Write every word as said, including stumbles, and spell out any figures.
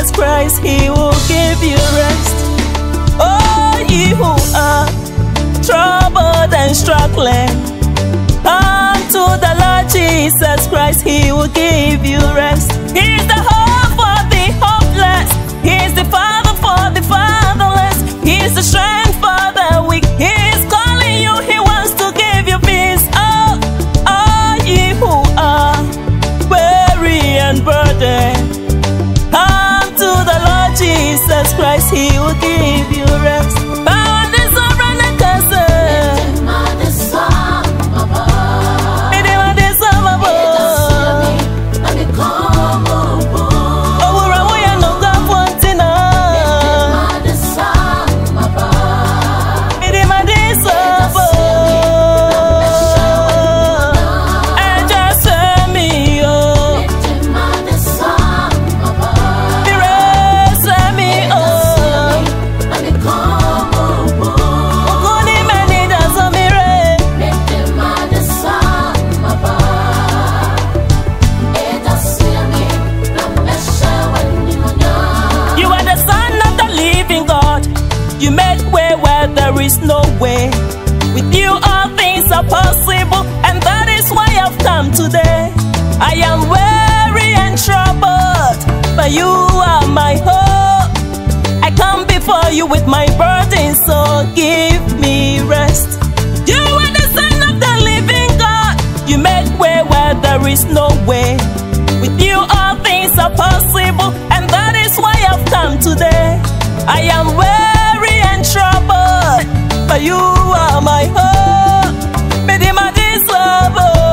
Jesus Christ, He will give you rest. Oh, ye who are troubled and struggling, come to the Lord Jesus Christ, He will give you rest. He is the hope for the hopeless. He is the Father for the fatherless. He is the strength for the weak. He is calling you, He wants to give you peace. Oh, all ye who are weary and burdened, come to the Lord Jesus Christ, He will give you rest. Power, the sovereign and cancer. You make way where there is no way. With you all things are possible, and that is why I've come today. I am weary and troubled, but you are my hope. I come before you with my burden, so give me rest. You are the Son of the living God. You make way where there is no way. With you all things are possible, and that is why I've come today. I am weary and troubled, but you are my hope. Medima disable.